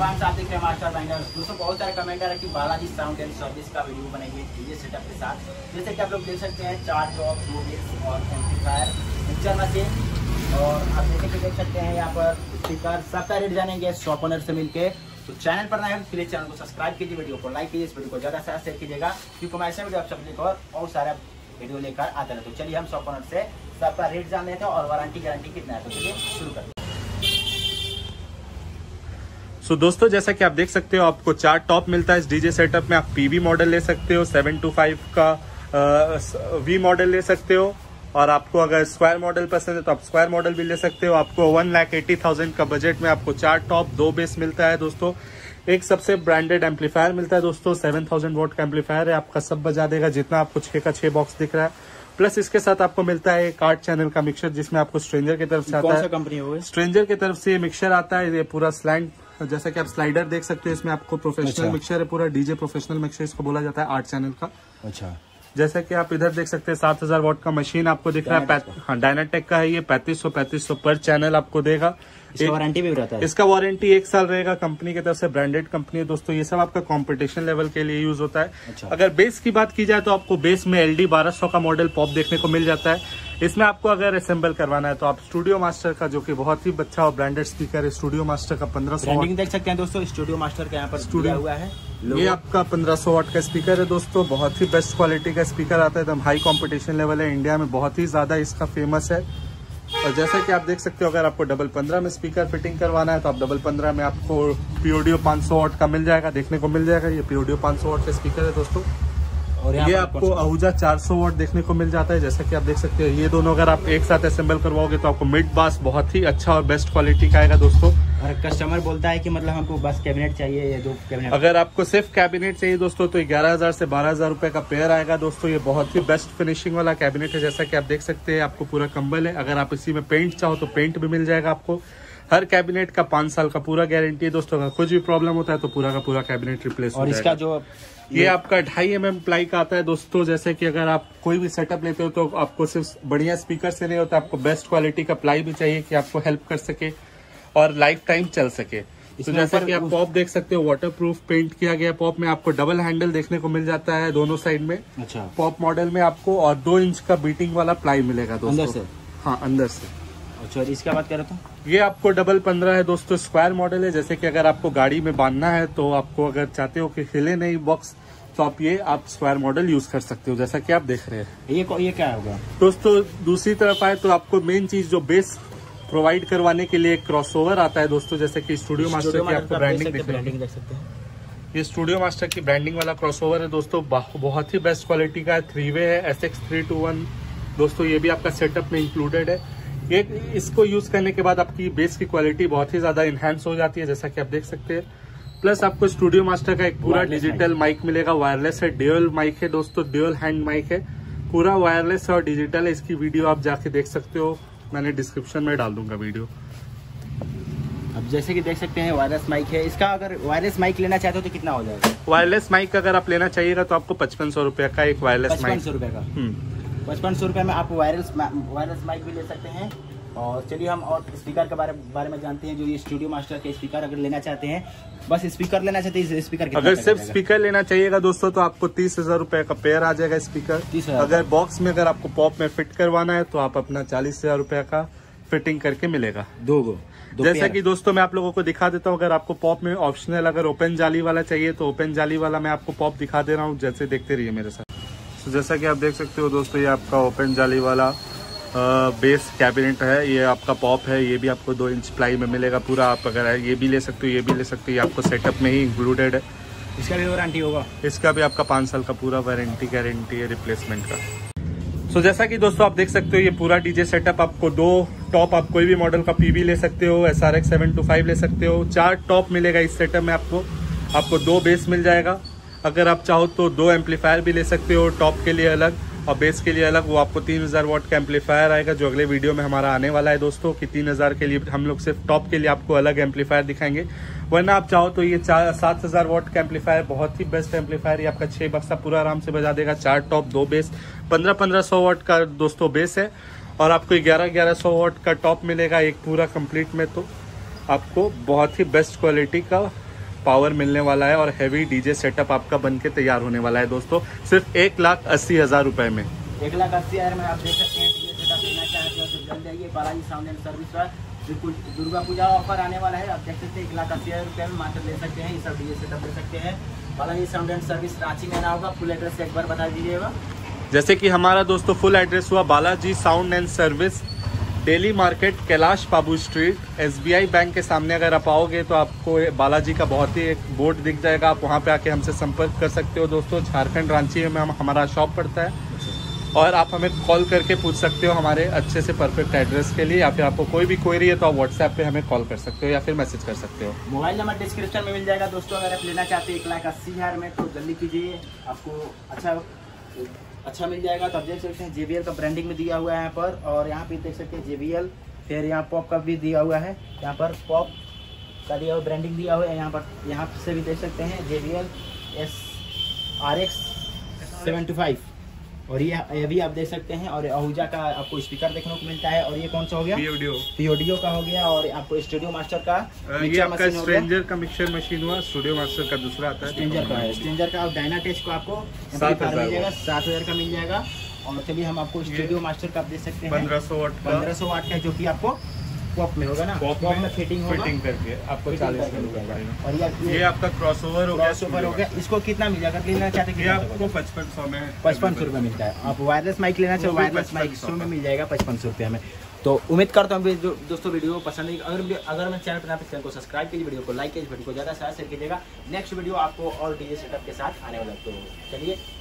Advance आप देख रहे हैं मास्टर बैंगर्स। दोस्तों बहुत सारे कमेंट आ रहे हैं कि बालाजी साउंड एंड सर्विस का वीडियो बनाइए डीजे सेटअप के साथ। जैसे कि आप लोग देख सकते हैं 4 टॉप 2 बेस और एम्पलीफायर मिक्सर मशीन, और आप जैसे कि देख सकते हैं यहाँ पर स्पीकर, सबका रेट जानेंगे शॉप ओनर से मिलके। तो चैनल पर नए हैं प्लीज चैनल को सब्सक्राइब कीजिए, वीडियो को लाइक कीजिए, इस वीडियो को ज़्यादा से शेयर कीजिएगा क्योंकि मैं ऐसे वीडियो आप सब और सारा वीडियो लेकर आते हैं। तो चलिए हम शॉप ओनर से सबका रेट जान लेते हैं और वारंटी गारंटी कितना है। तो चलिए शुरू करते हैं। दोस्तों जैसा कि आप देख सकते हो आपको 4 टॉप मिलता है इस डीजे सेटअप में। आप पीवी मॉडल ले सकते हो, 725 का वी मॉडल ले सकते हो, और आपको अगर स्क्वायर मॉडल पसंद है तो आप स्क्वायर मॉडल भी ले सकते हो। आपको 1,80,000 का बजट में आपको 4 टॉप 2 बेस मिलता है दोस्तों। एक सबसे ब्रांडेड एम्पलीफायर मिलता है दोस्तों, 7000 वोट का एम्पलीफायर है, आपका सब बजा देगा जितना आपको 6 का 6 बॉक्स दिख रहा है। प्लस इसके साथ आपको मिलता है एक 8 चैनल का मिक्सर जिसमें आपको स्ट्रेंजर की तरफ से आता है। कौन सा कंपनी है वो? स्ट्रेंजर की तरफ से ये मिक्सर आता है। ये पूरा स्लैंड, जैसा कि आप स्लाइडर देख सकते हो, इसमें आपको प्रोफेशनल मिक्सर है, पूरा डीजे प्रोफेशनल मिक्सर इसको बोला जाता है 8 चैनल का। अच्छा, जैसा कि आप इधर देख सकते हैं 7000 वॉट का मशीन आपको दिख रहा है। हाँ, डायनाटेक का है ये। 3500 पर चैनल आपको देगा। इसका वारंटी भी रहता है? इसका वारंटी 1 साल रहेगा। कंपनी की तरफ से ब्रांडेड कंपनी है दोस्तों। ये सब आपका कंपटीशन लेवल के लिए यूज होता है। अच्छा। अगर बेस की बात की जाए तो आपको बेस में LD 1200 का मॉडल पॉप देखने को मिल जाता है। इसमें आपको अगर असेंबल करवाना है तो आप स्टूडियो मास्टर का, जो कि बहुत ही अच्छा और ब्रांडेड स्पीकर है, स्टूडियो मास्टर का 1500 देख सकते हैं दोस्तों। स्टूडियो मास्टर का यहाँ पर स्टूडियो हुआ है। ये आपका 1500 वाट का स्पीकर है दोस्तों। बहुत ही बेस्ट क्वालिटी का स्पीकर आता है, एकदम हाई कंपटीशन लेवल है। इंडिया में बहुत ही ज्यादा इसका फेमस है। और जैसा कि आप देख सकते हो, अगर आपको डबल 15 में स्पीकर फिटिंग करवाना है तो आप डबल 15 में आपको पीओडियो 500 वाट का मिल जाएगा, देखने को मिल जाएगा। ये पीओडियो 500 वाट का स्पीकर है दोस्तों। और ये आपको आहूजा 400 वाट देखने को मिल जाता है। जैसा कि आप देख सकते हो, ये दोनों अगर आप एक साथ असेंबल करवाओगे तो आपको मिड बास बहुत ही अच्छा और बेस्ट क्वालिटी का आएगा दोस्तों। और कस्टमर बोलता है कि मतलब हमको बस कैबिनेट चाहिए, ये 2 कैबिनेट। अगर आपको सिर्फ कैबिनेट चाहिए दोस्तों तो 11,000 से 12,000 रुपए का पेयर आएगा दोस्तों। ये बहुत ही बेस्ट फिनिशिंग वाला कैबिनेट है। जैसा कि आप देख सकते हैं, आपको पूरा कंबल है। अगर आप इसी में पेंट चाहो तो पेंट भी मिल जाएगा आपको। हर कैबिनेट का 5 साल का पूरा गारंटी है दोस्तों। अगर कुछ भी प्रॉब्लम होता है तो पूरा का पूरा कैबिनेट रिप्लेस हो जाएगा। और इसका जो ये आपका 2.5 mm प्लाई का आता है दोस्तों। जैसे कि अगर आप कोई भी सेटअप लेते हो तो आपको सिर्फ बढ़िया स्पीकर से नहीं होता, आपको बेस्ट क्वालिटी का प्लाई भी चाहिए कि आपको हेल्प कर सके और लाइफ टाइम चल सके। तो जैसा कि आप पॉप देख सकते हो, वाटरप्रूफ पेंट किया गया पॉप में आपको डबल हैंडल देखने को मिल जाता है दोनों साइड में। अच्छा। पॉप मॉडल में आपको और 2 इंच का बीटिंग वाला प्लाई मिलेगा दोस्तों। अंदर से? हाँ, अंदर से। अच्छा, इसका बात करें तो ये आपको डबल 15 है दोस्तों। स्क्वायर मॉडल है। जैसे कि अगर आपको गाड़ी में बांधना है तो आपको अगर चाहते हो कि हिले नहीं बॉक्स तो आप स्क्वायर मॉडल यूज कर सकते हो, जैसा कि आप देख रहे हैं। ये क्या होगा दोस्तों? दूसरी तरफ आए तो आपको मेन चीज जो बेस प्रोवाइड करवाने के लिए एक क्रॉसओवर आता है दोस्तों। जैसे कि स्टूडियो मास्टर की आपको ब्रांडिंग देख सकते हैं। ये स्टूडियो मास्टर की ब्रांडिंग वाला क्रॉसओवर है दोस्तों। बहुत ही बेस्ट क्वालिटी का है। 3 वे है, SX321 दोस्तों। ये भी आपका सेटअप में इंक्लूडेड है। इसको यूज करने के बाद आपकी बेस की क्वालिटी बहुत ही ज्यादा इनहेंस हो जाती है, जैसा कि आप देख सकते हैं। प्लस आपको स्टूडियो मास्टर का एक पूरा डिजिटल माइक मिलेगा। वायरलेस है, ड्यूअल माइक है दोस्तों, ड्यूअल हैंड माइक है। पूरा वायरलेस और डिजिटल है। इसकी वीडियो आप जाके देख सकते हो, मैंने डिस्क्रिप्शन में डाल दूंगा वीडियो। अब जैसे कि देख सकते हैं वायरलेस माइक है। इसका अगर वायरलेस माइक लेना चाहते हो तो कितना हो जाएगा? वायरलेस माइक अगर आप लेना चाहिएगा तो आपको 5500 रुपए का एक वायरलेस माइक। 5500 रुपए का? 5500 रुपए में आप वायरलेस माइक भी ले सकते हैं। और चलिए हम और स्पीकर के बारे में जानते हैं। जो ये स्टूडियो मास्टर के स्पीकर अगर लेना चाहते हैं, बस स्पीकर लेना चाहते हैं, स्पीकर अगर सिर्फ स्पीकर लेना चाहिएगा दोस्तों तो आपको 30,000 रुपए का पेयर आ जाएगा स्पीकर। 30,000। अगर बॉक्स में अगर आपको पॉप में फिट करवाना है तो आप अपना 40,000 रुपए का फिटिंग करके मिलेगा। दो जैसा कि दोस्तों मैं आप लोगों को दिखा देता हूँ। अगर आपको पॉप में ऑप्शनल अगर ओपन जाली वाला चाहिए तो ओपन जाली वाला मैं आपको पॉप दिखा दे रहा हूँ, जैसे देखते रहिए मेरे साथ। तो जैसा कि आप देख सकते हो दोस्तों, ये आपका ओपन जाली वाला बेस कैबिनेट है। ये आपका पॉप है। ये भी आपको 2 इंच प्लाई में मिलेगा पूरा। आप अगर ये भी ले सकते हो, ये भी ले सकते हो। ये आपको सेटअप में ही इंक्लूडेड है। इसका भी वारंटी होगा? इसका भी आपका 5 साल का पूरा वारंटी गारंटी है रिप्लेसमेंट का। सो जैसा कि दोस्तों आप देख सकते हो, ये पूरा डीजे सेटअप आपको 2 टॉप, आप कोई भी मॉडल का पीवी ले सकते हो, SRX 725 ले सकते हो। 4 टॉप मिलेगा इस सेटअप में आपको 2 बेस मिल जाएगा। अगर आप चाहो तो 2 एम्पलीफायर भी ले सकते हो, टॉप के लिए अलग और बेस के लिए अलग। वो आपको 3000 वाट का एम्पलीफायर आएगा, जो अगले वीडियो में हमारा आने वाला है दोस्तों, कि 3000 के लिए हम लोग सिर्फ टॉप के लिए आपको अलग एम्पलीफायर दिखाएंगे। वरना आप चाहो तो ये 7000 वाट का एम्पलीफायर बहुत ही बेस्ट एम्पलीफायर, ये आपका 6 बक्सा पूरा आराम से बजा देगा। 4 टॉप 2 बेस, 1500 वाट का दोस्तों बेस है और आपको 1100 वाट का टॉप मिलेगा एक पूरा कंप्लीट में। तो आपको बहुत ही बेस्ट क्वालिटी का पावर मिलने वाला है और हैवी डीजे सेटअप आपका बन के तैयार होने वाला है दोस्तों, सिर्फ 1,80,000 रुपए में। 1,80,000 में आप देख सकते हैं डीजे सेटअप लेना चाहते हो तो जल्द आइए बालाजी साउंड एंड सर्विस पर। बिल्कुल दुर्गा पूजा ऑफर आने वाला है, आप देख सकते हैं 1,80,000 रुपये में मात्र ले सकते हैं, ये सब डीजे सेटअप ले सकते हैं। Balaji sound and service Ranchi में ना होगा, फुल एड्रेस एक बार बता दीजिएगा। जैसे कि हमारा दोस्तों फुल एड्रेस हुआ Balaji sound and service, daily market, Kailash Babu street, SBI bank के सामने। अगर आप आओगे तो आपको बालाजी का बहुत ही एक बोर्ड दिख जाएगा, आप वहाँ पे आके हमसे संपर्क कर सकते हो दोस्तों। झारखंड रांची में हमारा शॉप पड़ता है और आप हमें कॉल करके पूछ सकते हो हमारे अच्छे से परफेक्ट एड्रेस के लिए, या फिर आपको कोई भी क्वेरी है तो आप व्हाट्सएप पे हमें कॉल कर सकते हो या फिर मैसेज कर सकते हो। मोबाइल नंबर डिस्क्रिप्शन में मिल जाएगा दोस्तों। अगर आप लेना चाहते हैं 1,80,000 में तो जल्दी कीजिए, आपको अच्छा मिल जाएगा। तो आप देख सकते हैं JBL का ब्रांडिंग में दिया हुआ है यहाँ पर, और यहाँ पे देख सकते हैं JBL, फिर यहाँ पॉप का भी दिया हुआ है, यहाँ पर पॉप का दिया हुआ ब्रांडिंग दिया हुआ है। यहाँ से भी देख सकते हैं JBL RX 725, और ये भी आप देख सकते हैं। और आहूजा का आपको स्पीकर देखने को मिलता है। और ये कौन सा हो गया? PODO का हो गया। और आपको स्टूडियो मास्टर का, ये आपका स्ट्रेंजर का मिक्सर मशीन हुआ, स्टूडियो मास्टर का दूसरा आता है, स्ट्रेंजर का है। स्ट्रेंजर का डायनाटेच को आपको 7,000 का मिल जाएगा। और चलिए हम आपको स्टूडियो मास्टर का आप दे सकते हैं 1500 वाट का, जो कि आपको पॉप में होगा ना, पॉप में फिटिंग करके आपको 40 में मिल जाएगा। और ये आपका क्रॉसओवर हो गया। इसको कितना मिल जाएगा? लेना चाहते हैं आपको 5500 में 5500 रुपये मिलता है। आप वायरलेस माइक लेना चाहिए, वायरलेस माइक 100 में मिल जाएगा 5500 रुपये में। तो उम्मीद करता हूँ दोस्तों वीडियो पसंद है। अगर मैं चैनल पर चैनल को सब्सक्राइब कीजिए, वीडियो को लाइक कीजिए, वीडियो को ज़्यादा शेयर कीजिएगा। नेक्स्ट वीडियो आपको और डीजे सेटअप के साथ आने वाला। तो चलिए